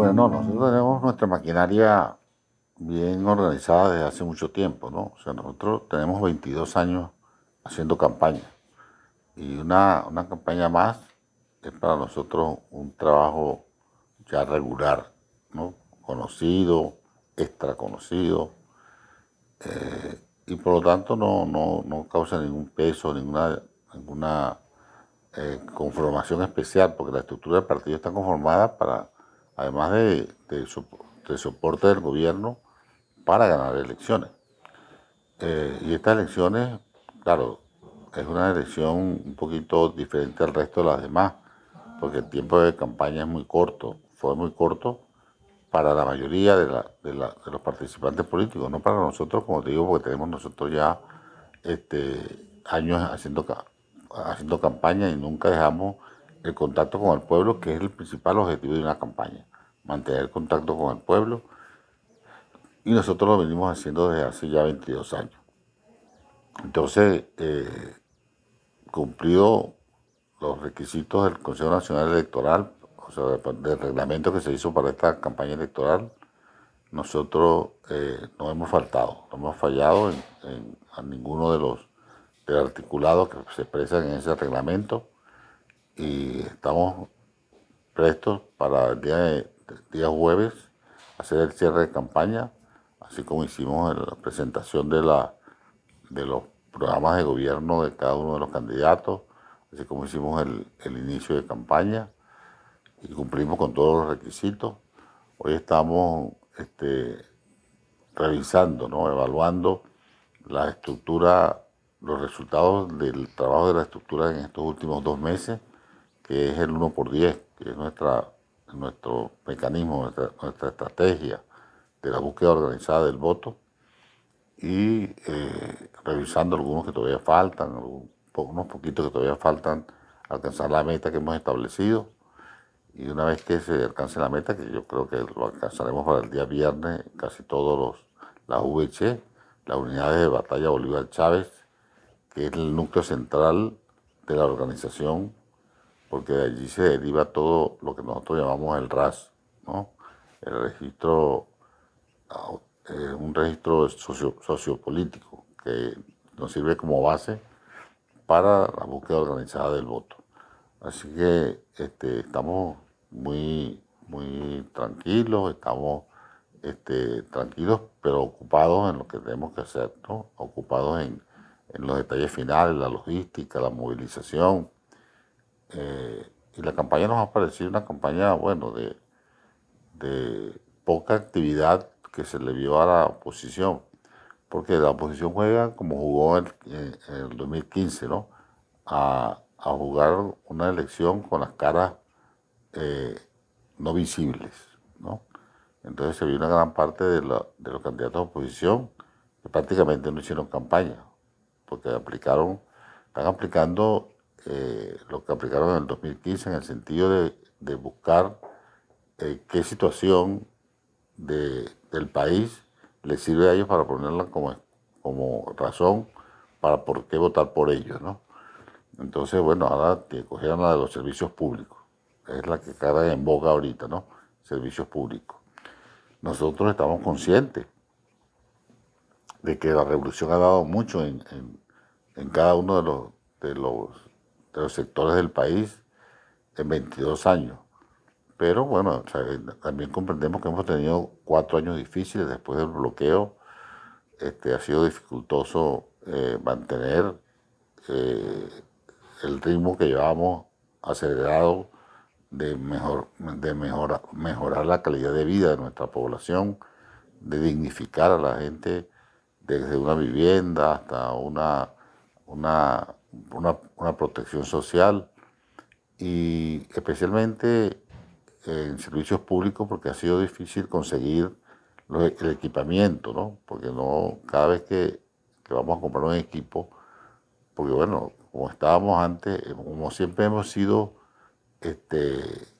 Bueno, no, nosotros tenemos nuestra maquinaria bien organizada desde hace mucho tiempo, ¿no? O sea, nosotros tenemos 22 años haciendo campaña y una campaña más es para nosotros un trabajo ya regular, ¿no? Conocido, extra conocido, y por lo tanto no causa ningún peso, ninguna conformación especial, porque la estructura del partido está conformada para, además de soporte del gobierno, para ganar elecciones. Y estas elecciones, claro, es una elección un poquito diferente al resto de las demás, porque el tiempo de campaña es muy corto, fue muy corto para la mayoría de los participantes políticos, no para nosotros, como te digo, porque tenemos nosotros ya años haciendo campaña y nunca dejamos el contacto con el pueblo, que es el principal objetivo de una campaña, mantener el contacto con el pueblo, y nosotros lo venimos haciendo desde hace ya 22 años. Entonces, cumplido los requisitos del Consejo Nacional Electoral, o sea, del reglamento que se hizo para esta campaña electoral, nosotros no hemos faltado, no hemos fallado a ninguno del articulado que se expresan en ese reglamento, y estamos prestos para día jueves hacer el cierre de campaña, así como hicimos la presentación de los programas de gobierno de cada uno de los candidatos, así como hicimos el inicio de campaña y cumplimos con todos los requisitos. Hoy estamos revisando, ¿no? Evaluando la estructura, los resultados del trabajo de la estructura en estos últimos 2 meses, que es el 1 por 10, que es nuestro mecanismo, nuestra estrategia de la búsqueda organizada del voto, y revisando algunos que todavía faltan, unos poquitos que todavía faltan alcanzar la meta que hemos establecido. Y una vez que se alcance la meta, que yo creo que lo alcanzaremos para el día viernes, casi todos las VC, las unidades de batalla Bolívar Chávez, que es el núcleo central de la organización, porque de allí se deriva todo lo que nosotros llamamos el RAS, ¿no? El registro, un registro sociopolítico que nos sirve como base para la búsqueda organizada del voto. Así que estamos muy tranquilos, estamos tranquilos, pero ocupados en lo que tenemos que hacer, ¿no? Ocupados en los detalles finales, la logística, la movilización. Y la campaña nos ha parecido una campaña, bueno, de poca actividad que se le vio a la oposición, porque la oposición juega como jugó en el 2015, ¿no? A jugar una elección con las caras eh, no visibles, ¿no? Entonces se vio una gran parte de los candidatos de oposición que prácticamente no hicieron campaña, porque están aplicando lo que aplicaron en el 2015, en el sentido de buscar qué situación del país les sirve a ellos para ponerla como razón para por qué votar por ellos, ¿no? Entonces, bueno, ahora que cogieron la de los servicios públicos, es la que cae en boga ahorita, ¿no? Servicios públicos. Nosotros estamos conscientes de que la revolución ha dado mucho en cada uno de los, de los sectores del país en 22 años. Pero bueno, o sea, también comprendemos que hemos tenido 4 años difíciles después del bloqueo. Ha sido dificultoso mantener eh, el ritmo que llevamos acelerado mejorar la calidad de vida de nuestra población, de dignificar a la gente desde una vivienda hasta una protección social, y especialmente en servicios públicos, porque ha sido difícil conseguir el equipamiento, ¿no? Porque no, cada vez que vamos a comprar un equipo, porque bueno, como estábamos antes, como siempre hemos sido este,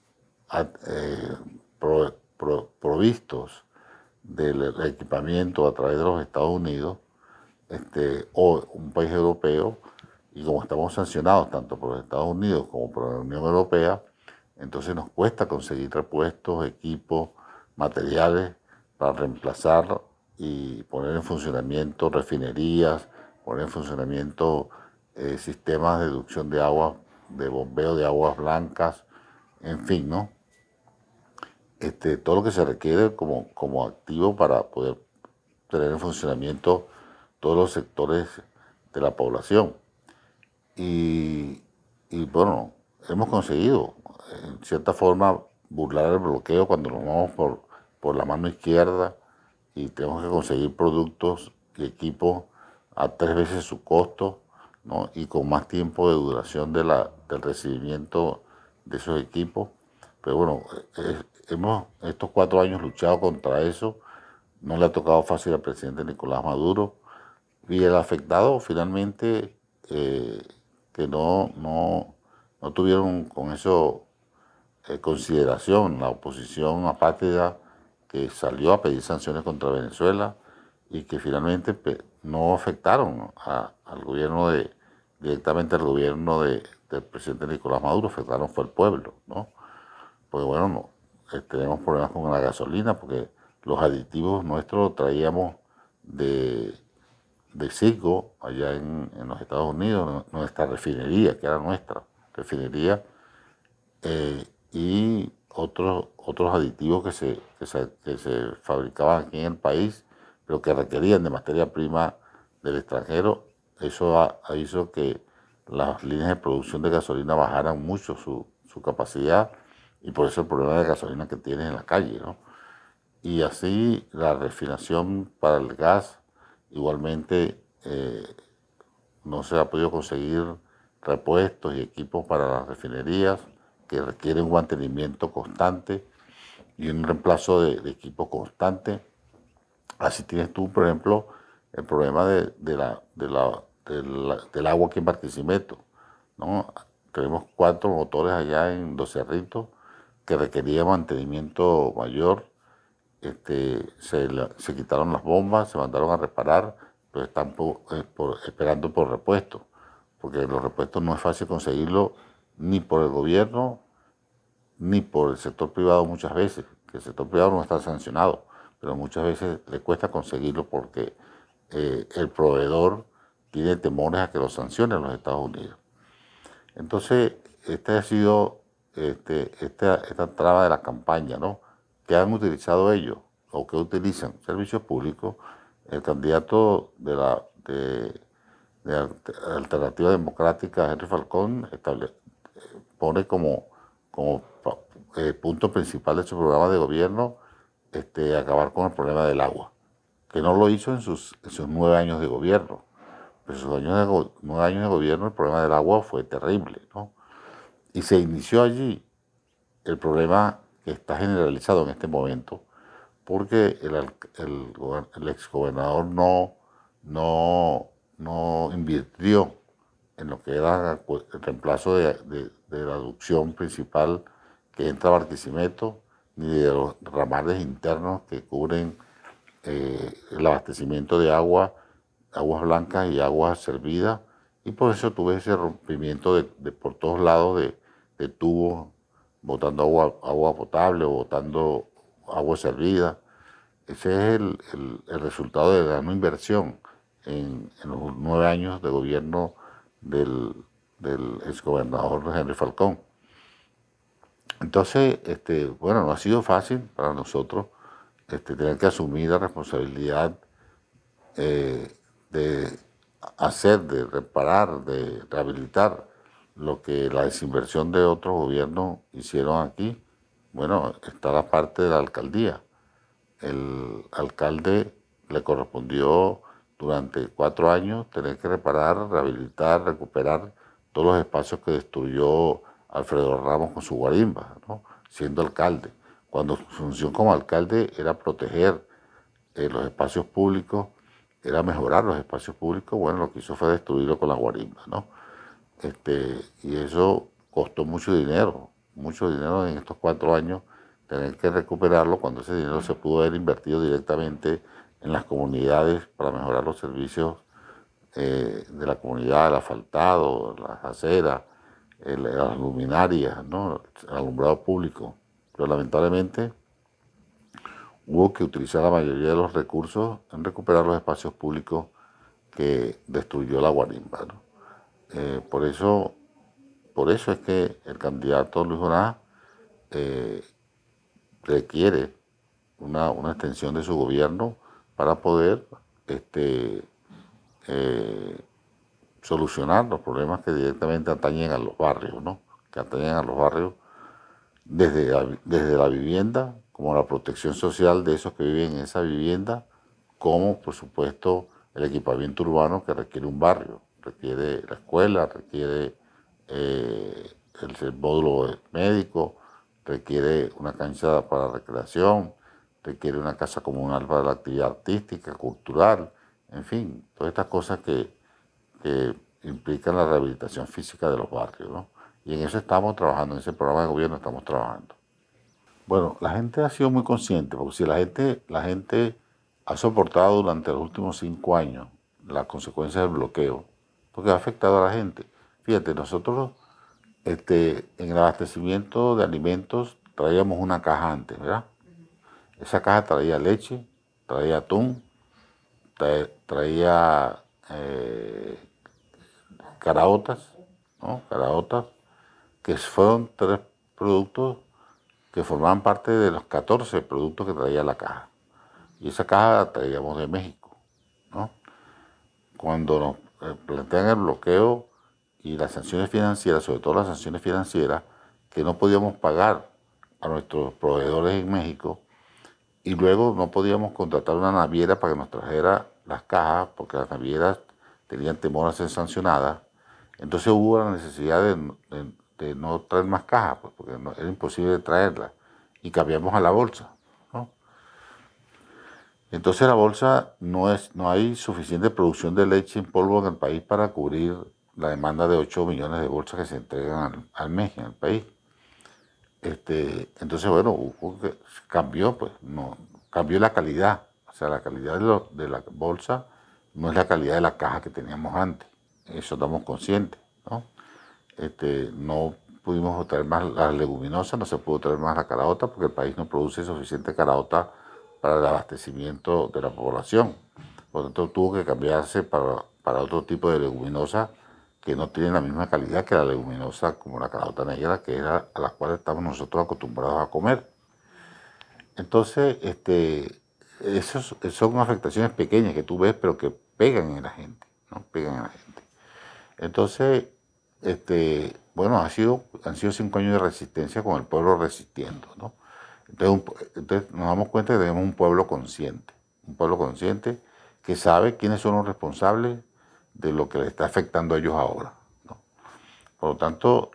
provistos del equipamiento a través de los Estados Unidos, o un país europeo, y como estamos sancionados tanto por los Estados Unidos como por la Unión Europea, Entonces nos cuesta conseguir repuestos, equipos, materiales para reemplazar y poner en funcionamiento refinerías, poner en funcionamiento sistemas de deducción de agua, de bombeo de aguas blancas, en fin, ¿no? Todo lo que se requiere como activo para poder tener en funcionamiento todos los sectores de la población. Y bueno, hemos conseguido, en cierta forma, burlar el bloqueo cuando nos vamos por la mano izquierda y tenemos que conseguir productos y equipos a 3 veces su costo, ¿no? Y con más tiempo de duración del recibimiento de esos equipos. Pero bueno, hemos estos 4 años luchado contra eso. No le ha tocado fácil al presidente Nicolás Maduro. Y el afectado finalmente, que no tuvieron con eso consideración, la oposición apátrida que salió a pedir sanciones contra Venezuela y que finalmente no afectaron al gobierno directamente al gobierno del presidente Nicolás Maduro, afectaron fue el pueblo, ¿no? Porque bueno, tenemos problemas con la gasolina porque los aditivos nuestros los traíamos de Citgo, allá en los Estados Unidos, nuestra refinería, que era nuestra refinería, y otros aditivos que se fabricaban aquí en el país, pero que requerían de materia prima del extranjero. Eso hizo que las líneas de producción de gasolina bajaran mucho su capacidad, y por eso el problema de gasolina que tienes en la calle, ¿no? Y así la refinación para el gas, igualmente no se ha podido conseguir repuestos y equipos para las refinerías que requieren un mantenimiento constante y un reemplazo de equipo constante. Así tienes tú, por ejemplo, el problema del agua aquí en Barquisimeto, ¿no? Tenemos 4 motores allá en Dos Cerritos que requerían mantenimiento mayor. Se quitaron las bombas, se mandaron a reparar, pero están esperando por repuestos, porque los repuestos no es fácil conseguirlo ni por el gobierno ni por el sector privado muchas veces, que el sector privado no está sancionado, pero muchas veces le cuesta conseguirlo porque el proveedor tiene temores a que lo sancionen los Estados Unidos. Entonces, ha sido esta traba de la campaña, ¿no? ¿Qué han utilizado ellos o qué utilizan? Servicios públicos. El candidato de Alternativa Democrática, Henry Falcón, pone como punto principal de su programa de gobierno acabar con el problema del agua, que no lo hizo en sus 9 años de gobierno. Pero en sus 9 años de gobierno el problema del agua fue terrible, ¿no? Y se inició allí el problema que está generalizado en este momento, porque el exgobernador no invirtió en lo que era el reemplazo de la aducción principal que entra a Barquisimeto, ni de los ramales internos que cubren el abastecimiento de aguas blancas y aguas servidas, y por eso tuve ese rompimiento por todos lados de tubos, botando agua potable o botando agua servida. Ese es el resultado de la no inversión en los 9 años de gobierno del exgobernador Henry Falcón. Entonces, bueno, no ha sido fácil para nosotros tener que asumir la responsabilidad de hacer, de reparar, de rehabilitar lo que la desinversión de otros gobiernos hicieron aquí. Bueno, está la parte de la alcaldía. El alcalde le correspondió durante 4 años tener que reparar, rehabilitar, recuperar todos los espacios que destruyó Alfredo Ramos con su guarimba, ¿no? Siendo alcalde, cuando su función como alcalde era proteger los espacios públicos, era mejorar los espacios públicos. Bueno, lo que hizo fue destruirlo con la guarimba, ¿no? Y eso costó mucho dinero en estos 4 años, tener que recuperarlo cuando ese dinero se pudo haber invertido directamente en las comunidades para mejorar los servicios de la comunidad, el asfaltado, las aceras, las luminarias, ¿no? El alumbrado público. Pero lamentablemente hubo que utilizar la mayoría de los recursos en recuperar los espacios públicos que destruyó la guarimba, ¿no? Por eso es que el candidato Luis Jonás requiere una extensión de su gobierno para poder solucionar los problemas que directamente atañen a los barrios, ¿no? Que atañen a los barrios desde la vivienda, como la protección social de esos que viven en esa vivienda, como por supuesto el equipamiento urbano que requiere un barrio, requiere la escuela, requiere el módulo médico, requiere una cancha para recreación, requiere una casa comunal para la actividad artística, cultural, en fin, todas estas cosas que implican la rehabilitación física de los barrios, ¿no? Y en eso estamos trabajando, en ese programa de gobierno estamos trabajando. Bueno, la gente ha sido muy consciente, porque si la gente ha soportado durante los últimos 5 años las consecuencias del bloqueo, porque ha afectado a la gente. Fíjate, nosotros en el abastecimiento de alimentos traíamos una caja antes, ¿verdad? Esa caja traía leche, traía atún, traía caraotas, ¿no? Caraotas, que fueron 3 productos que formaban parte de los 14 productos que traía la caja. Y esa caja la traíamos de México, ¿no? Cuando nos plantean el bloqueo y las sanciones financieras, sobre todo las sanciones financieras, que no podíamos pagar a nuestros proveedores en México, y luego no podíamos contratar una naviera para que nos trajera las cajas, porque las navieras tenían temor a ser sancionadas. Entonces hubo la necesidad de no traer más cajas, pues, porque era imposible traerlas, y cambiamos a la bolsa, ¿no? Entonces la bolsa no hay suficiente producción de leche en polvo en el país para cubrir la demanda de 8 millones de bolsas que se entregan al mes en el país. Entonces, bueno, cambió, pues, no, cambió la calidad. O sea, la calidad de la bolsa no es la calidad de la caja que teníamos antes. Eso estamos conscientes, ¿no? No pudimos traer más las leguminosas, no se pudo traer más la caraota porque el país no produce suficiente caraota para el abastecimiento de la población. Por lo tanto, tuvo que cambiarse para otro tipo de leguminosa que no tienen la misma calidad que la leguminosa como la caraota negra, que era a las cuales estamos nosotros acostumbrados a comer. Entonces, esas son afectaciones pequeñas que tú ves, pero que pegan en la gente, ¿no? Pegan en la gente. Entonces, bueno, han sido 5 años de resistencia con el pueblo resistiendo, ¿no? Entonces nos damos cuenta que tenemos un pueblo consciente que sabe quiénes son los responsables de lo que les está afectando a ellos ahora, ¿no? Por lo tanto,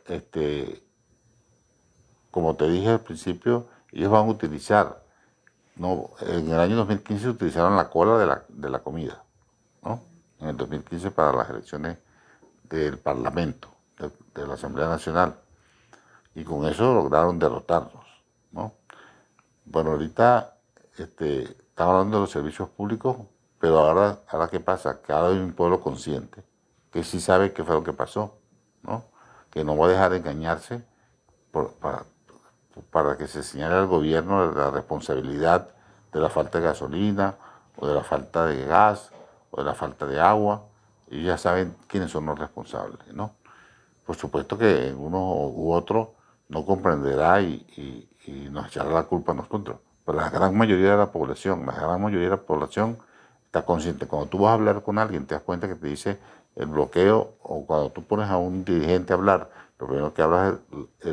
como te dije al principio, ellos van a utilizar, ¿no? En el año 2015 utilizaron la cola de la comida, ¿no? En el 2015 para las elecciones del Parlamento, de la Asamblea Nacional, y con eso lograron derrotarnos, ¿no? Bueno, ahorita estamos hablando de los servicios públicos, pero ahora ¿qué pasa? Que ahora hay un pueblo consciente, que sí sabe qué fue lo que pasó, ¿no? Que no va a dejar de engañarse para que se señale al gobierno la responsabilidad de la falta de gasolina, o de la falta de gas, o de la falta de agua. Ellos ya saben quiénes son los responsables, ¿no? Por supuesto que uno u otro no comprenderá y nos echará la culpa a nosotros. Pero la gran mayoría de la población, está consciente. Cuando tú vas a hablar con alguien, te das cuenta que te dice el bloqueo, o cuando tú pones a un dirigente a hablar, lo primero que hablas es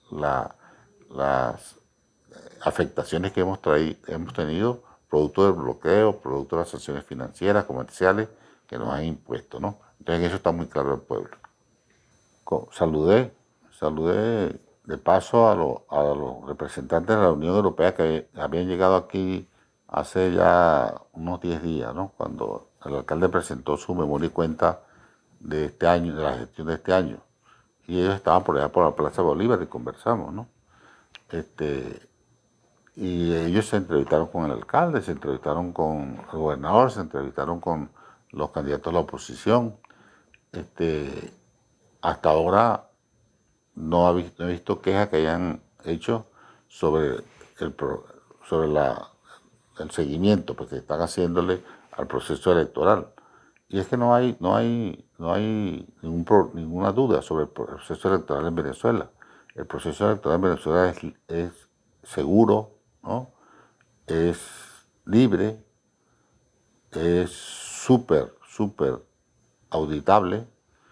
las afectaciones que hemos tenido producto del bloqueo, producto de las sanciones financieras, comerciales que nos han impuesto, ¿no? Entonces en eso está muy claro el pueblo. Saludé de paso a los representantes de la Unión Europea que habían llegado aquí hace ya unos 10 días, ¿no? Cuando el alcalde presentó su memoria y cuenta de este año, de la gestión de este año. Y ellos estaban por allá por la Plaza Bolívar y conversamos, ¿no? Y ellos se entrevistaron con el alcalde, se entrevistaron con el gobernador, se entrevistaron con los candidatos de la oposición. Hasta ahora no he visto quejas que hayan hecho sobre sobre el seguimiento pues, que están haciéndole al proceso electoral. Y es que no hay ninguna duda sobre el proceso electoral en Venezuela. El proceso electoral en Venezuela es seguro, ¿no? Es libre, es súper auditable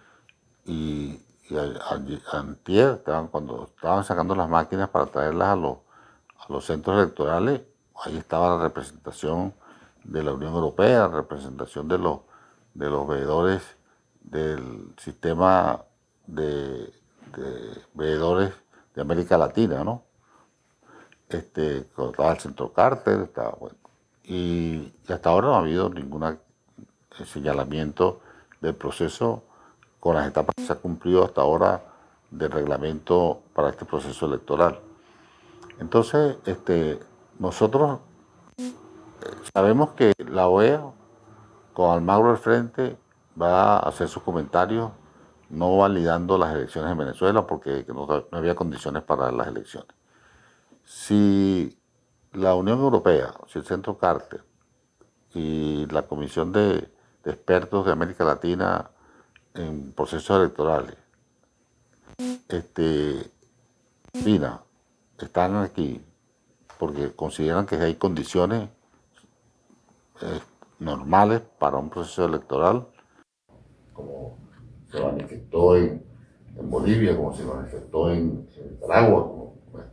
y antier, cuando estaban sacando las máquinas para traerlas a los centros electorales, ahí estaba la representación de la Unión Europea, la representación de los veedores del sistema de veedores de América Latina, ¿no? Estaba el Centro Carter, estaba, bueno, y hasta ahora no ha habido ningún señalamiento del proceso con las etapas que se ha cumplido hasta ahora del reglamento para este proceso electoral. Entonces, nosotros sabemos que la OEA, con Almagro al frente, va a hacer sus comentarios no validando las elecciones en Venezuela porque no había condiciones para las elecciones. Si la Unión Europea, si el Centro Carter y la Comisión de Expertos de América Latina en procesos electorales, están aquí porque consideran que hay condiciones normales para un proceso electoral, como se manifestó en Bolivia, como se manifestó en Nicaragua. Bueno,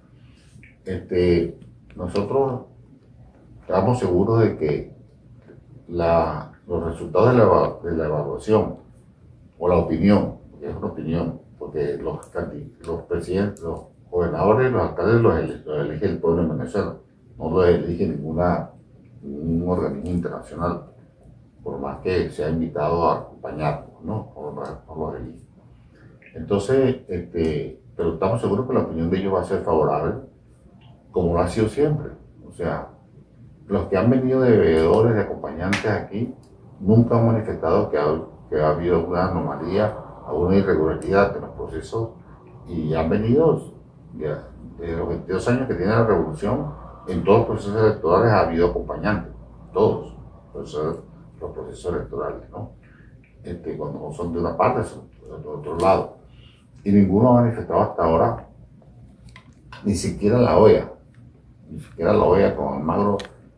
nosotros estamos seguros de que los resultados de la evaluación o la opinión, porque es una opinión, porque los presidentes, los gobernadores, los alcaldes los elige el pueblo en Venezuela, no los elige ningún organismo internacional, por más que sea invitado a acompañarnos, ¿no? No los elige. Entonces, pero estamos seguros que la opinión de ellos va a ser favorable, como lo ha sido siempre. O sea, los que han venido de veedores, de acompañantes aquí, nunca han manifestado que ha habido una anomalía, alguna irregularidad en los procesos, y han venido de los 22 años que tiene la revolución, en todos los procesos electorales ha habido acompañantes, todos los procesos electorales, ¿no? Cuando no son de una parte, son de otro lado. Y ninguno ha manifestado hasta ahora, ni siquiera la OEA con Almagro,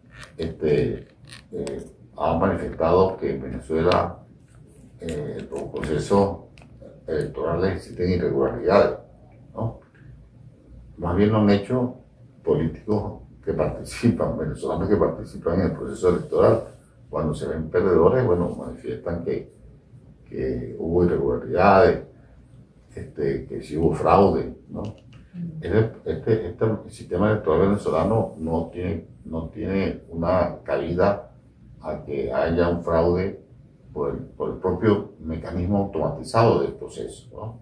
ha manifestado que en Venezuela los procesos electorales existen irregularidades, ¿no? Más bien lo han hecho políticos que participan, venezolanos que participan en el proceso electoral. Cuando se ven perdedores, bueno, manifiestan que hubo irregularidades, que sí hubo fraude, ¿no? Este sistema electoral venezolano no tiene una cabida a que haya un fraude por el propio mecanismo automatizado del proceso, ¿no?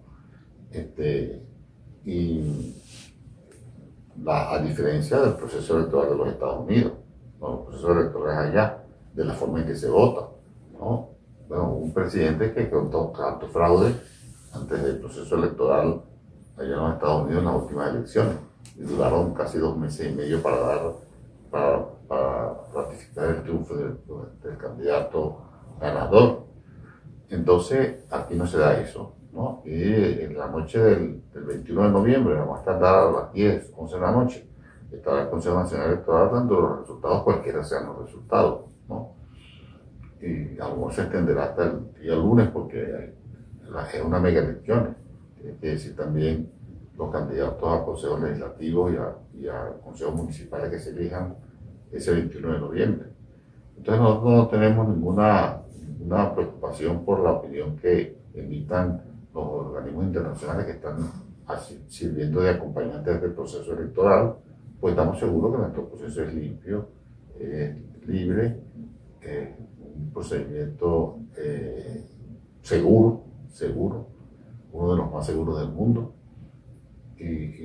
A diferencia del proceso electoral de los Estados Unidos, ¿no? Los procesos electorales allá, de la forma en que se vota, ¿no? Bueno, un presidente que contó tanto fraude antes del proceso electoral allá en los Estados Unidos en las últimas elecciones, y duraron casi 2 meses y medio para ratificar el triunfo del candidato ganador. Entonces, aquí no se da eso, ¿no? Y en la noche del 21 de noviembre, a más tardar a las 10, 11 de la noche, estará el Consejo Nacional Electoral dando los resultados, cualquiera sean los resultados, ¿no? Y a lo mejor se extenderá hasta el día lunes porque es una mega elección. Tiene que decir también los candidatos a consejos legislativos y a consejos municipales que se elijan ese 21 de noviembre. Entonces nosotros no tenemos ninguna preocupación por la opinión que emitan los organismos internacionales que están sirviendo de acompañantes del proceso electoral, pues estamos seguros que nuestro proceso es limpio, libre, un procedimiento seguro, uno de los más seguros del mundo, y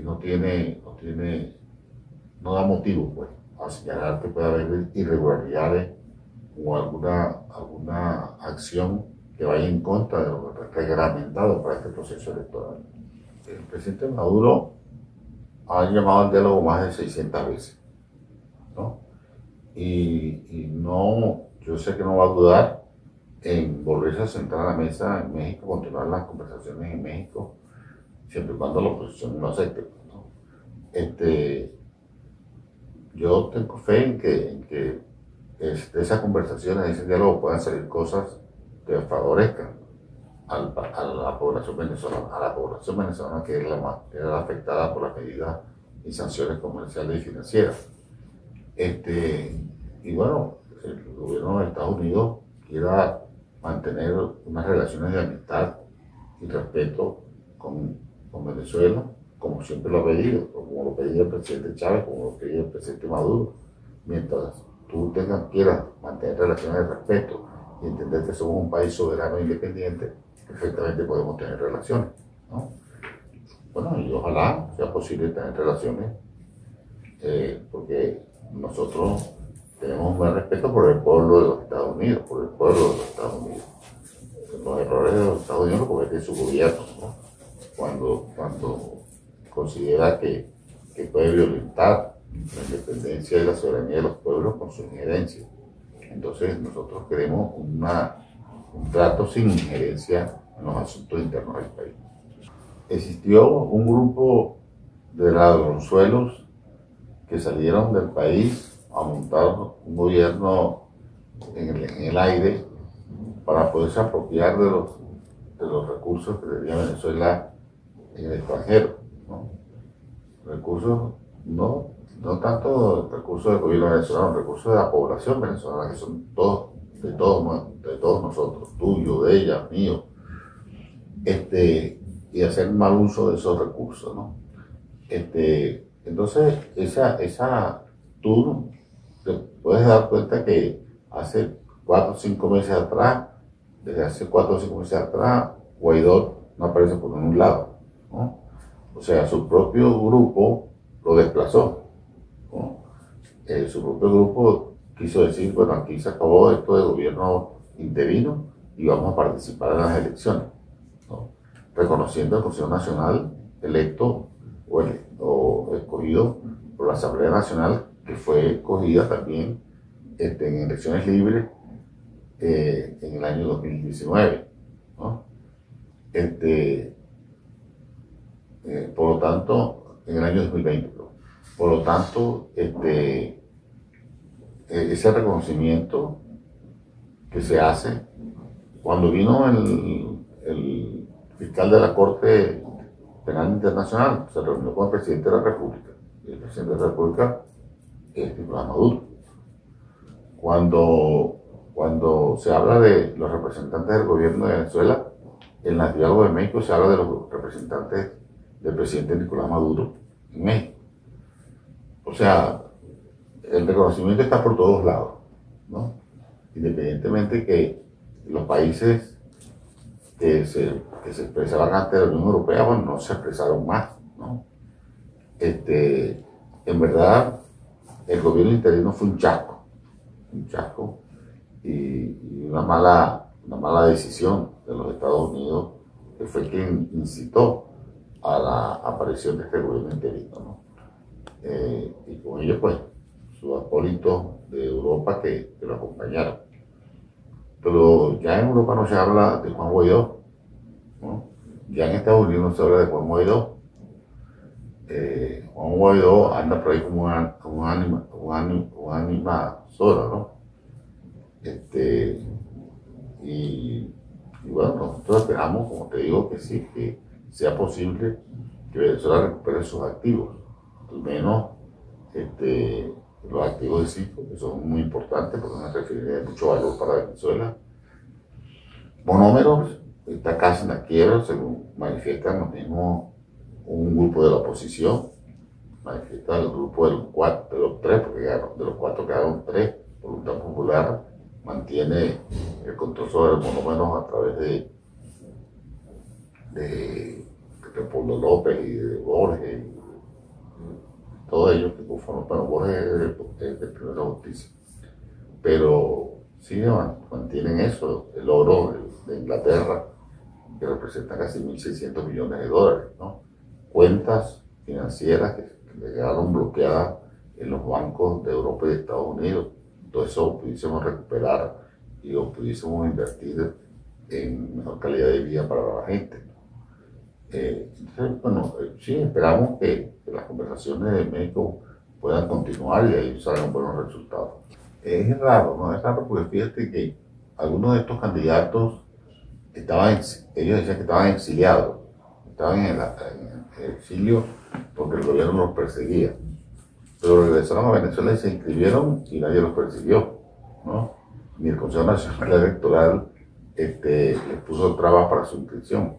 no da motivo pues a señalar que puede haber irregularidades o alguna acción que vaya en contra de lo que está reglamentado para este proceso electoral. el presidente Maduro ha llamado al diálogo más de 600 veces, ¿no? Y no, yo sé que no va a dudar en volverse a sentar a la mesa en México, continuar las conversaciones en México, siempre y cuando la oposición no acepte, ¿no? Yo tengo fe en que de esas conversaciones, de ese diálogo puedan salir cosas que favorezcan a la población venezolana, que es la más era la afectada por las medidas y sanciones comerciales y financieras. Y bueno, el gobierno de Estados Unidos quiera mantener unas relaciones de amistad y respeto con Venezuela, como siempre lo ha pedido, como lo pedía el presidente Chávez, como lo pedía el presidente Maduro. Mientras tú quieras mantener relaciones de respeto y entender que somos un país soberano e independiente, perfectamente podemos tener relaciones, ¿no? Bueno, y ojalá sea posible tener relaciones, porque nosotros tenemos un gran respeto por el pueblo de los Estados Unidos, por el pueblo de los Estados Unidos. Los errores de los Estados Unidos los comete su gobierno, ¿no? Cuando considera que puede violentar la independencia y la soberanía de los pueblos con su injerencia. Entonces nosotros queremos un trato sin injerencia en los asuntos internos del país. Existió un grupo de ladronzuelos que salieron del país a montar un gobierno en el aire para poderse apropiar de los recursos que tenía Venezuela en el extranjero, ¿no? Recursos, no tanto recursos del gobierno venezolano, recursos de la población venezolana, que son todos, de todos nosotros, tuyo, de ella, mío, y hacer mal uso de esos recursos, ¿no? Entonces, tú te puedes dar cuenta que hace 4 o 5 meses atrás, desde hace 4 o 5 meses atrás, Guaidó no aparece por ningún lado, ¿no? O sea, su propio grupo lo desplazó, ¿no? Su propio grupo quiso decir, bueno, aquí se acabó esto de gobierno interino y vamos a participar en las elecciones, ¿no? Reconociendo el Consejo Nacional electo o escogido por la Asamblea Nacional, que fue escogida también en elecciones libres en el año 2019, ¿no? Por lo tanto, en el año 2020, ¿no? Por lo tanto, ese reconocimiento que se hace, cuando vino el fiscal de la Corte Penal Internacional, se reunió con el presidente de la República, y el presidente de la República es Nicolás Maduro. Cuando se habla de los representantes del gobierno de Venezuela, en el diálogo de México se habla de los representantes del presidente Nicolás Maduro en México. O sea, el reconocimiento está por todos lados, ¿no? Independientemente que los países que se expresaban antes de la Unión Europea, bueno, no se expresaron más, ¿no? En verdad, el gobierno interino fue un chasco y una mala decisión de los Estados Unidos, que fue quien incitó a la aparición de este gobierno interino, ¿no? Y con ello, pues, sus acólitos de Europa que lo acompañaron. Pero ya en Europa no se habla de Juan Guaidó, ¿no? Ya en Estados Unidos no se habla de Juan Guaidó. Juan Guaidó anda por ahí como un ánima sola, ¿no? Y bueno, nosotros esperamos, como te digo, que sí, que sea posible que Venezuela recupere sus activos, al menos los activos de Citgo, que son muy importantes porque una refinería de mucho valor para Venezuela. Monómeros está casi en la quiebra, según manifiestan los mismos, un grupo de la oposición, manifiesta el grupo de los tres, porque de los 4 quedaron 3, Voluntad Popular mantiene el control sobre los monómeros a través de Leopoldo López y de Borges, y todos ellos que conforman, bueno, Borges es de Primera Justicia, pero sí mantienen eso, el oro de Inglaterra, que representa casi $1.600 millones, ¿no? cuentas financieras que quedaron bloqueadas en los bancos de Europa y de Estados Unidos. Todo eso pudiésemos recuperar y lo pudiésemos invertir en mejor calidad de vida para la gente. Entonces, bueno, sí, esperamos que las conversaciones de México puedan continuar y ahí salgan buenos resultados. Es raro, ¿no? Es raro porque fíjate que algunos de estos candidatos ellos decían que estaban exiliados, estaban en el exilio porque el gobierno los perseguía. Pero regresaron a Venezuela y se inscribieron y nadie los persiguió, ¿no? Ni el Consejo Nacional Electoral les puso trabas para su inscripción.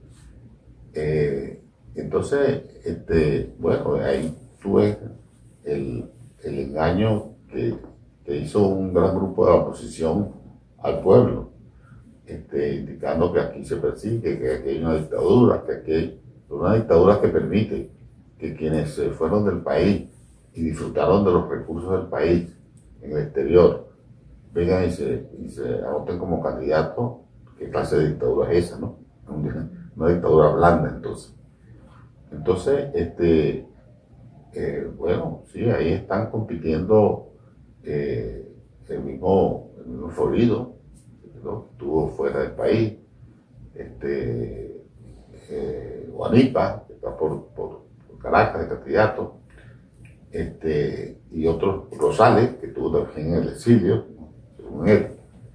Entonces, bueno, ahí tuve el engaño que hizo un gran grupo de la oposición al pueblo, indicando que aquí se persigue, que aquí hay una dictadura, que aquí hay una dictadura que permite que quienes se fueron del país y disfrutaron de los recursos del país en el exterior vengan y se anoten como candidatos. ¿Qué clase de dictadura es esa, no? Una dictadura blanda, entonces. Entonces, bueno, sí, ahí están compitiendo el mismo Florido, ¿no? Estuvo fuera del país, Guanipa, que está por Caracas de candidato, y otros, Rosales, que estuvo también en el exilio, ¿no? Según él.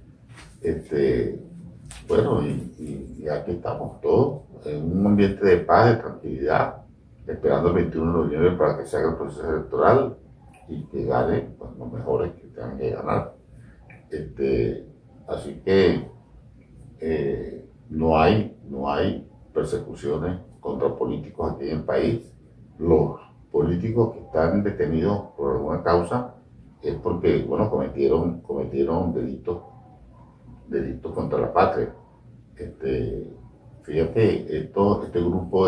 Bueno, y aquí estamos todos en un ambiente de paz, de tranquilidad, esperando el 21 de noviembre para que se haga el proceso electoral y que gane pues, los mejores que tengan que ganar. Así que no hay persecuciones contra políticos aquí en el país. Los políticos que están detenidos por alguna causa es porque, bueno, cometieron delitos contra la patria. Fíjate, este grupo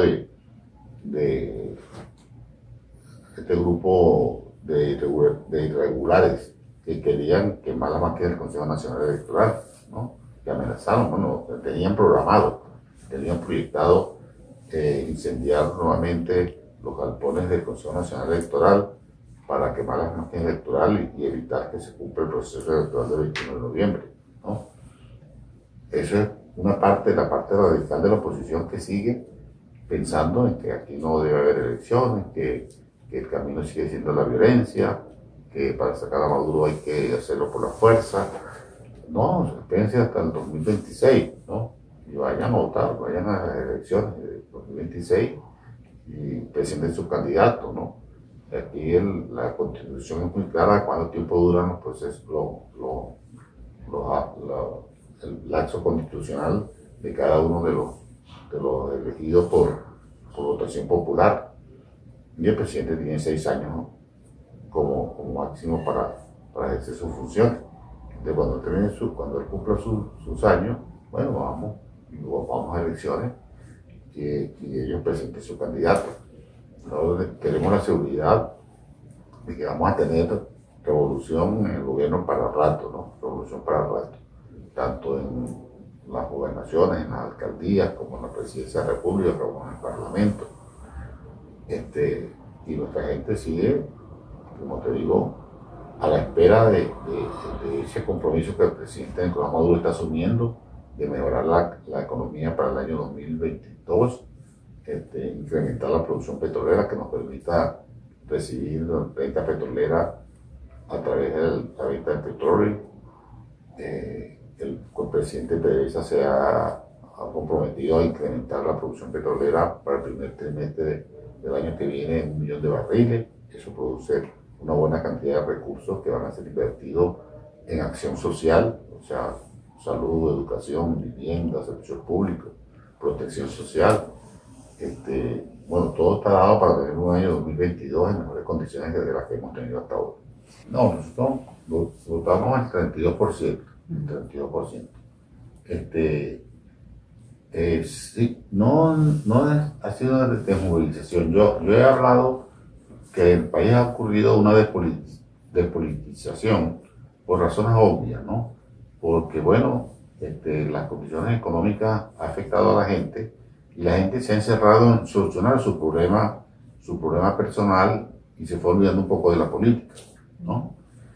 de irregulares que querían quemar la máquina del Consejo Nacional Electoral, ¿no? Que amenazaron, bueno, tenían programado, tenían proyectado incendiar nuevamente los galpones del Consejo Nacional Electoral para quemar las máquinas electorales y evitar que se cumpla el proceso electoral del 21 de noviembre, ¿no? Esa es una parte, la parte radical de la oposición que sigue pensando en que aquí no debe haber elecciones, que el camino sigue siendo la violencia, que para sacar a Maduro hay que hacerlo por la fuerza. No, espérense hasta el 2026, ¿no? Y vayan a votar, vayan a las elecciones del 2026 y presenten su candidato, ¿no? Aquí la constitución es muy clara de cuánto tiempo duran los procesos, el lapso constitucional de cada uno de los elegidos por votación popular. Y el presidente tiene 6 años, ¿no? como máximo para ejercer sus funciones. Entonces, cuando él cumpla sus años, bueno, vamos a elecciones y ellos presenten su candidato. Nosotros queremos la seguridad de que vamos a tener revolución en el gobierno para el rato, ¿no? Revolución para el rato, tanto en las gobernaciones, en las alcaldías, como en la presidencia de la República, como en el Parlamento. Y nuestra gente sigue, como te digo, a la espera de ese compromiso que el presidente Nicolás Maduro está asumiendo de mejorar la economía para el año 2022, incrementar la producción petrolera que nos permita recibir renta petrolera a través de la venta del petróleo. El presidente PDVSA se ha comprometido a incrementar la producción petrolera para el primer trimestre del año que viene en 1 millón de barriles. Eso produce una buena cantidad de recursos que van a ser invertidos en acción social, o sea, salud, educación, vivienda, servicios públicos, protección social. Bueno, todo está dado para tener un año 2022 en mejores condiciones que de las que hemos tenido hasta ahora. No, nosotros votamos al 32%. El 32%. Sí, no ha sido una desmovilización. Yo he hablado que en el país ha ocurrido una despolitización por razones obvias, ¿no? Porque, bueno, las condiciones económicas han afectado a la gente Y la gente se ha encerrado en solucionar su problema personal y se fue olvidando un poco de la política, ¿no?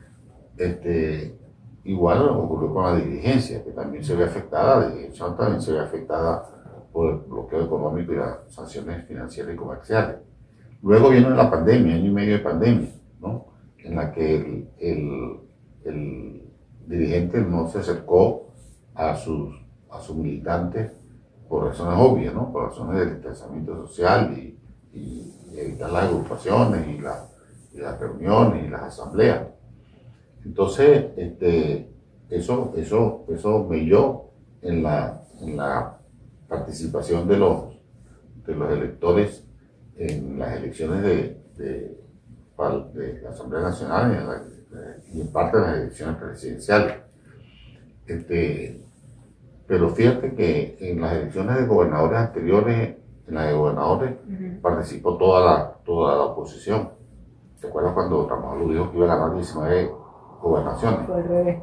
Igual ocurrió con la dirigencia, que también se ve afectada, la dirigencia también se ve afectada por el bloqueo económico y las sanciones financieras y comerciales. Luego viene la pandemia, año y medio de pandemia, ¿no? En la que el dirigente no se acercó a sus militantes por razones obvias, ¿no? Por razones de distanciamiento social y evitar las agrupaciones y las reuniones y las asambleas. Entonces, eso melló en la participación de los electores en las elecciones de la Asamblea Nacional y en parte de las elecciones presidenciales. Pero fíjate que en las elecciones de gobernadores anteriores, en las de gobernadores, participó toda la oposición. ¿Te acuerdas cuando Ramón dijo que iba a ganar 19 gobernaciones? Fue al revés.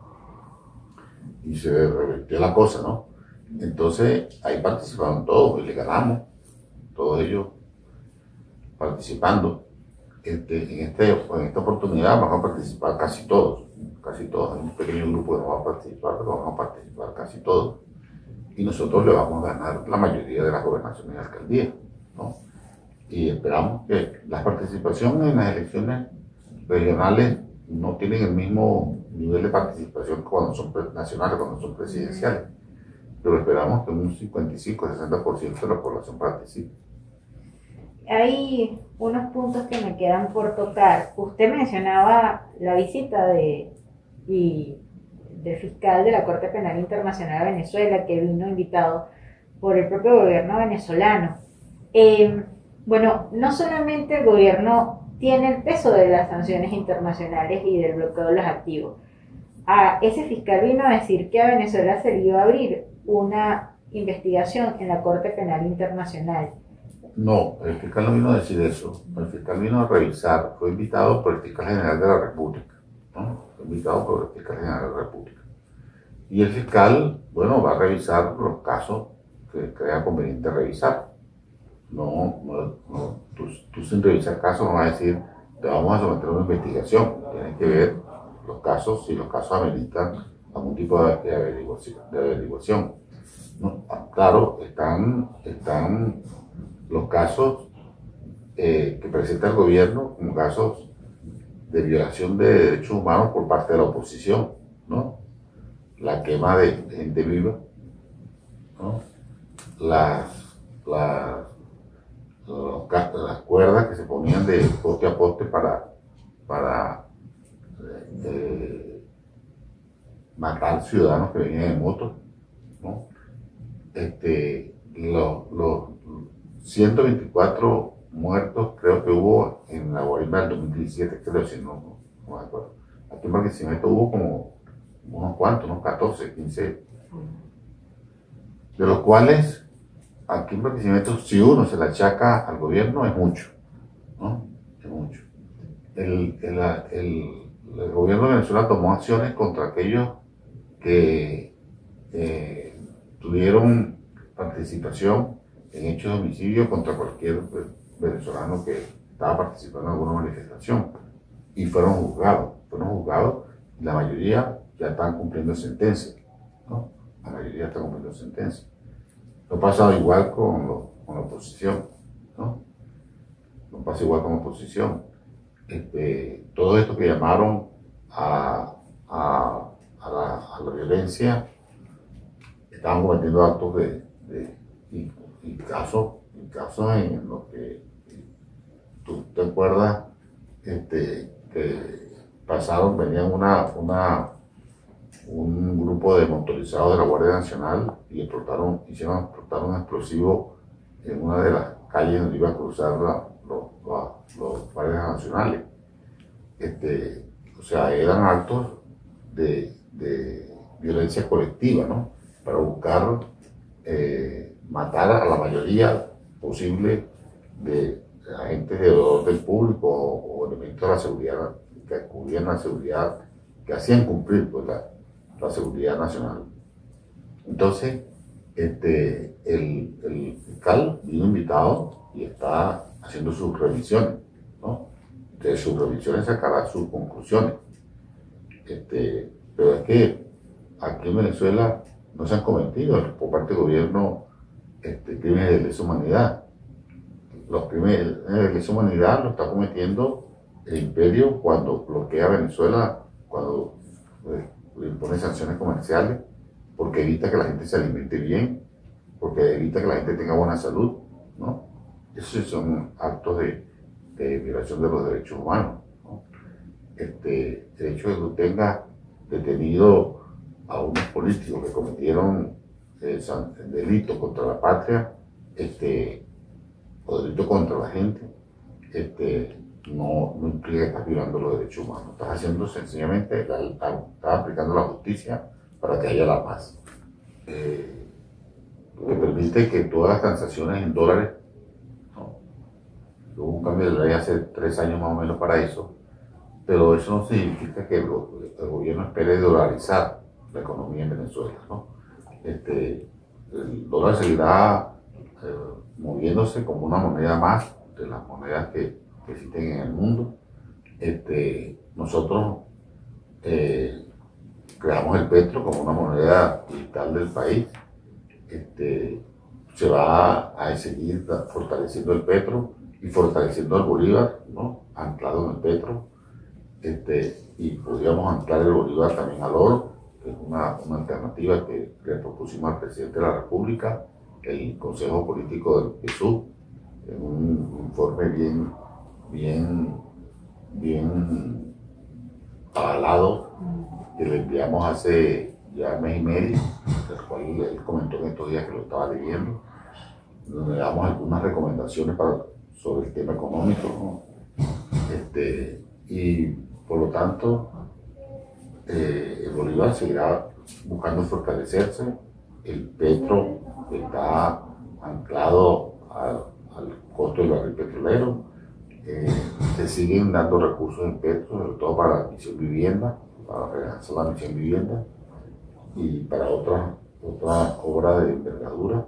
Y se revirtió la cosa, ¿no? Entonces ahí participaron todos y le ganamos, todos ellos participando. En esta oportunidad van a participar casi todos. Hay un pequeño grupo que no va a participar, pero van a participar casi todos. Y nosotros le vamos a ganar la mayoría de las gobernaciones y alcaldías, ¿no? Y esperamos que la participación en las elecciones regionales no tienen el mismo nivel de participación que cuando son nacionales, cuando son presidenciales. Pero esperamos que un 55-60% de la población participe. Hay unos puntos que me quedan por tocar. Usted mencionaba la visita del fiscal de la Corte Penal Internacional a Venezuela, que vino invitado por el propio gobierno venezolano. Bueno, no solamente el gobierno tiene el peso de las sanciones internacionales y del bloqueo de los activos. Ese fiscal vino a decir que a Venezuela se le iba a abrir una investigación en la Corte Penal Internacional. No, el fiscal no vino a decir eso. El fiscal vino a revisar, fue invitado por el fiscal general de la República, ¿no? Fue invitado por el fiscal general de la República. Y el fiscal, bueno, va a revisar los casos que crea conveniente revisar. Tú sin revisar casos no vas a decir, te vamos a someter a una investigación. Tienes que ver los casos, si los casos ameritan algún tipo de averiguación. ¿No? Claro, están los casos que presenta el gobierno como casos de violación de derechos humanos por parte de la oposición, ¿no? La quema de gente viva, ¿no? Las cuerdas que se ponían de poste a poste para matar ciudadanos que venían en moto, ¿no? Los 124 muertos creo que hubo en la Guarimba del 2017, creo, si no me acuerdo. Aquí en Barquisimeto hubo como unos cuantos, unos 14, 15, de los cuales aquí en Barquisimeto, si uno se la achaca al gobierno, es mucho, ¿no? Es mucho. El gobierno de Venezuela tomó acciones contra aquellos que tuvieron participación en hechos de homicidio contra cualquier venezolano que estaba participando en alguna manifestación, y fueron juzgados y la mayoría ya están cumpliendo sentencia, ¿no? La mayoría está cumpliendo sentencia. No pasa igual con la oposición, ¿no? No pasa igual con la oposición. Todo esto que llamaron a la violencia, estaban cometiendo actos y casos en los que tú te acuerdas que venían un grupo de motorizados de la Guardia Nacional y explotaron un explosivo en una de las calles donde iban a cruzar los guardias nacionales. O sea, eran actos de violencia colectiva, ¿no? Para buscar matar a la mayoría posible de agentes de orden público o elementos de la seguridad que cubrían la seguridad, que hacían cumplir pues, la seguridad nacional. Entonces, el fiscal vino invitado y está haciendo sus revisiones, ¿no? De sus revisiones sacará sus conclusiones. Pero es que aquí en Venezuela no se han cometido por parte del gobierno crímenes de lesa humanidad. Los crímenes de lesa humanidad lo está cometiendo el imperio cuando bloquea a Venezuela, cuando le impone sanciones comerciales, porque evita que la gente se alimente bien, porque evita que la gente tenga buena salud, ¿no? Esos son actos de violación de los derechos humanos, ¿no? El hecho de que tenga detenido a unos políticos que cometieron delitos contra la patria, o delitos contra la gente, no implica que estás violando los derechos humanos. Estás haciendo sencillamente, estás aplicando la justicia para que haya la paz. Que permite que todas las transacciones en dólares, ¿no? Hubo un cambio de ley hace 3 años más o menos para eso, pero eso no significa que el gobierno espere dolarizar la economía en Venezuela, ¿no? El dólar seguirá moviéndose como una moneda más de las monedas que existen en el mundo. Nosotros creamos el petro como una moneda digital del país. Se va a seguir fortaleciendo el petro y fortaleciendo el bolívar, ¿no? Anclado en el petro. Y podríamos anclar el bolívar también al oro, que es una alternativa que le propusimos al presidente de la República, el Consejo Político del PSUV, en un informe bien avalado que le enviamos hace ya 1 mes y medio, el cual él comentó en estos días que lo estaba leyendo, donde le damos algunas recomendaciones sobre el tema económico, ¿no? Y por lo tanto, el bolívar seguirá buscando fortalecerse, el petro está anclado al costo del barril petrolero, se siguen dando recursos en petro, sobre todo para la misión vivienda, para relanzar la misión vivienda y para otra obra de envergadura.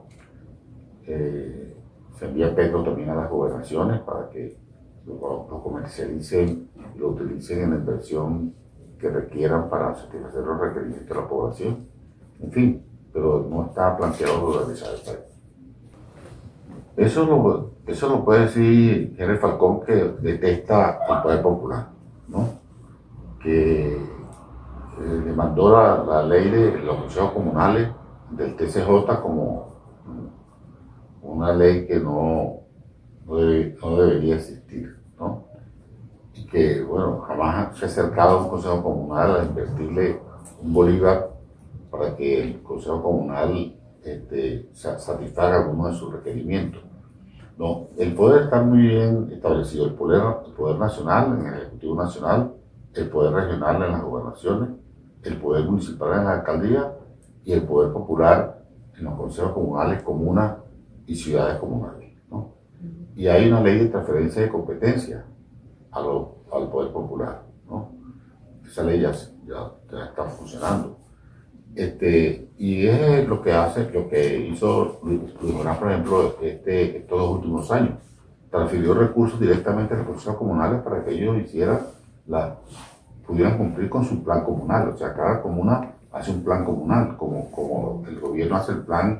Se envía petro también a las gobernaciones para que lo comercialicen y lo utilicen en la inversión que requieran para satisfacer los requerimientos de la población. En fin, pero no está planteado dolarizar el país. Eso lo puede decir Henry Falcón, que detesta al Poder Popular, ¿no? Que le mandó la ley de los consejos comunales del TCJ como una ley que no debería existir, ¿no? Y que, bueno, jamás se ha acercado a un consejo comunal a invertirle un bolívar para que el consejo comunal satisfaga algunos de sus requerimientos. No, el poder está muy bien establecido, el poder nacional en el Ejecutivo Nacional, el poder regional en las gobernaciones, el poder municipal en la alcaldía y el poder popular en los consejos comunales, comunas y ciudades comunales, ¿no? Y hay una ley de transferencia de competencia al poder popular, ¿no? Esa ley ya está funcionando. Y es lo que hizo Luis Morán, por ejemplo, estos 2 últimos años. Transfirió recursos directamente a los consejos comunales para que ellos pudieran cumplir con su plan comunal. O sea, cada comuna hace un plan comunal, como el gobierno hace el plan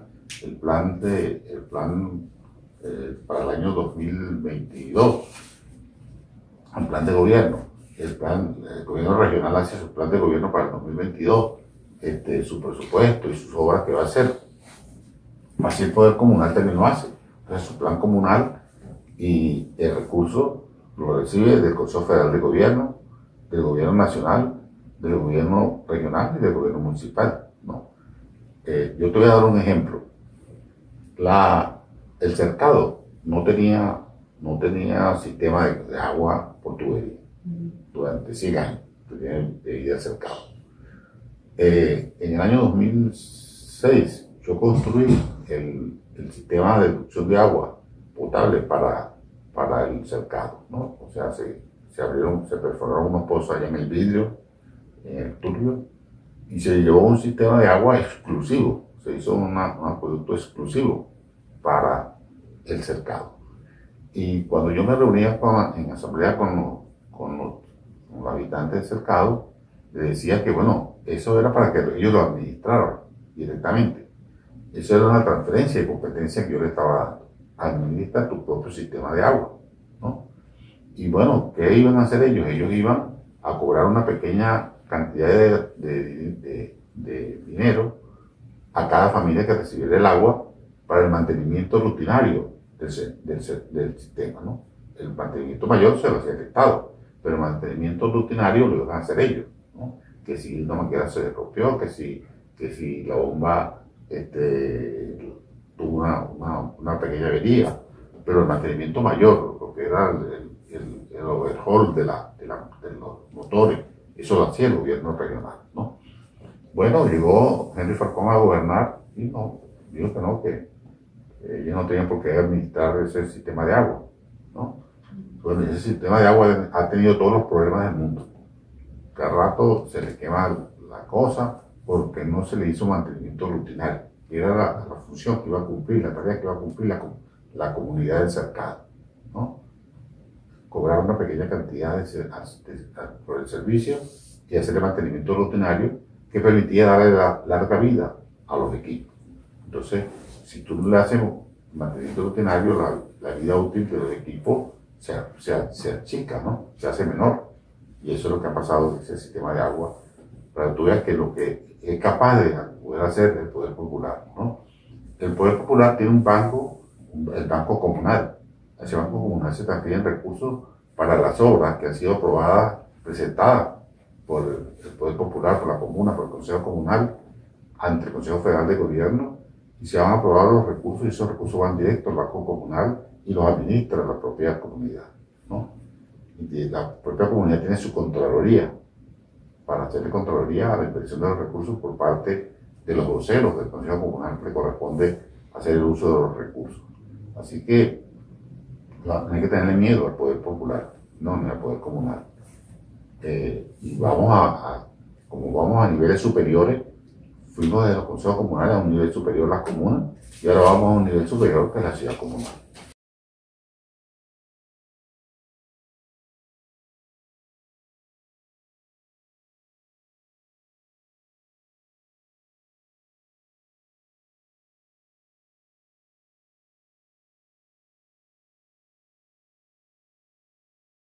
para el año 2022, un plan de gobierno. El gobierno regional hace su plan de gobierno para el 2022. Su presupuesto y sus obras que va a hacer. Así el Poder Comunal también lo hace. Entonces su plan comunal y el recurso lo recibe del Consejo Federal de Gobierno, del Gobierno Nacional, del Gobierno Regional y del Gobierno Municipal, ¿no? Yo te voy a dar un ejemplo. El cercado no tenía sistema de agua por tubería durante 100 años, tenía vida cercado. En el año 2006 yo construí el sistema de deducción de agua potable para el cercado, ¿no? O sea, se perforaron unos pozos allá en el vidrio, en el turbio, y se llevó un sistema de agua exclusivo. O se hizo un acueducto exclusivo para el cercado. Y cuando yo me reunía en asamblea con los habitantes del cercado, le decía que, bueno, eso era para que ellos lo administraran directamente. Eso era una transferencia de competencia que yo le estaba dando. Administra tu propio sistema de agua, ¿no? Y bueno, ¿qué iban a hacer ellos? Ellos iban a cobrar una pequeña cantidad de dinero a cada familia que recibiera el agua para el mantenimiento rutinario del sistema, ¿no? El mantenimiento mayor se lo hacía el Estado, pero el mantenimiento rutinario lo iban a hacer ellos, ¿no? Que si una manguera se rompió, que si la bomba tuvo una pequeña avería, pero el mantenimiento mayor, lo que era el overhaul de los motores, eso lo hacía el gobierno regional, ¿no? Bueno, llegó Henry Falcón a gobernar y no, dijo que no, que ellos no tenían por qué administrar ese sistema de agua, ¿no? Bueno, ese sistema de agua ha tenido todos los problemas del mundo. Cada rato se le quema la cosa porque no se le hizo mantenimiento rutinario, que era la función que iba a cumplir, la tarea que iba a cumplir la comunidad del cercado, ¿no? Cobrar una pequeña cantidad por el servicio y hacer el mantenimiento rutinario que permitía darle larga vida a los equipos. Entonces, si tú no le haces mantenimiento rutinario, la vida útil de los equipos se achica, ¿no? Se hace menor. Y eso es lo que ha pasado en ese sistema de agua, para que tú veas que lo que es capaz de poder hacer el Poder Popular, ¿no? El Poder Popular tiene un banco, el Banco Comunal. A ese Banco Comunal se transfieren recursos para las obras que han sido aprobadas, presentadas por el Poder Popular, por la Comuna, por el Consejo Comunal, ante el Consejo Federal de Gobierno, y se van a aprobar los recursos, y esos recursos van directos al Banco Comunal y los administra la propia comunidad, ¿no? Y la propia comunidad tiene su Contraloría, para hacerle Contraloría a la inversión de los recursos por parte de los voceros del Consejo Comunal, que le corresponde hacer el uso de los recursos. Así que no hay que tenerle miedo al Poder Popular, no al Poder Comunal. Y como vamos a niveles superiores, fuimos de los consejos comunales a un nivel superior las comunas, y ahora vamos a un nivel superior que es la ciudad comunal.